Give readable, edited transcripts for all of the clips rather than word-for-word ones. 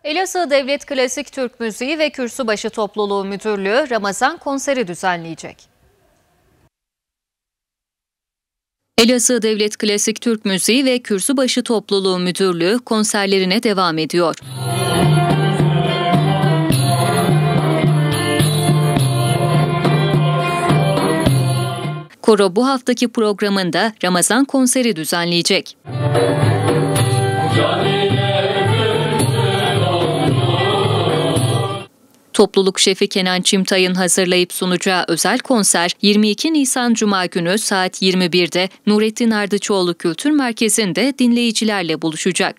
Elazığ Devlet Klasik Türk Müziği ve Kürsübaşı Topluluğu Müdürlüğü Ramazan konseri düzenleyecek. Elazığ Devlet Klasik Türk Müziği ve Kürsübaşı Topluluğu Müdürlüğü konserlerine devam ediyor. Koro bu haftaki programında Ramazan konseri düzenleyecek. Topluluk şefi Kenan Çimtay'ın hazırlayıp sunacağı özel konser 22 Nisan Cuma günü saat 21'de Nurettin Ardıçoğlu Kültür Merkezi'nde dinleyicilerle buluşacak.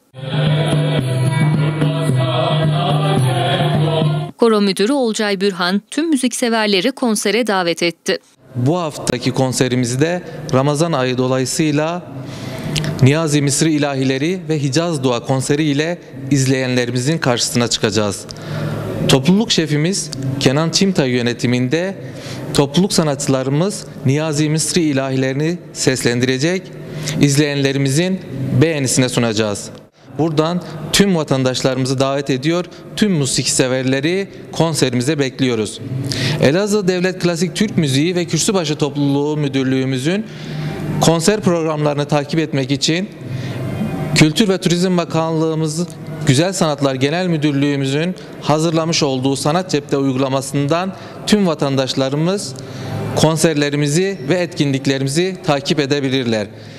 Koro Müdürü Olcay Bürhan tüm müzikseverleri konsere davet etti. Bu haftaki konserimizde Ramazan ayı dolayısıyla Niyazi Mısri İlahileri ve Hicaz Dua konseri ile izleyenlerimizin karşısına çıkacağız. Topluluk şefimiz Kenan Çimtay yönetiminde topluluk sanatçılarımız Niyazi Mısri ilahilerini seslendirecek, izleyenlerimizin beğenisine sunacağız. Buradan tüm vatandaşlarımızı davet ediyor, tüm müzik severleri konserimize bekliyoruz. Elazığ Devlet Klasik Türk Müziği ve Kürsübaşı Topluluğu Müdürlüğümüzün konser programlarını takip etmek için Kültür ve Turizm Bakanlığımız Güzel Sanatlar Genel Müdürlüğümüzün hazırlamış olduğu Sanat Cepte uygulamasından tüm vatandaşlarımız konserlerimizi ve etkinliklerimizi takip edebilirler.